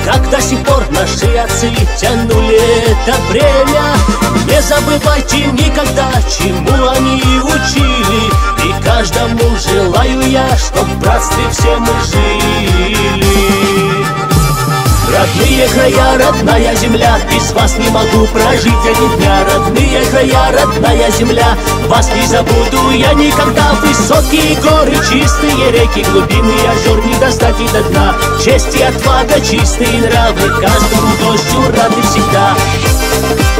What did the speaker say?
как до сих пор наши отцы тянули это бремя. Не забывайте никогда, чему они учили, и каждому желаю я, чтоб в братстве все мы жили. Родные края, родная земля, без вас не могу прожить ни дня. Родные края, родная земля, вас не забуду я никогда. Высокие горы, чистые реки, глубины озер не достать и до дна. Честь и отвага, чистые нравы, каждому гостю рады всегда.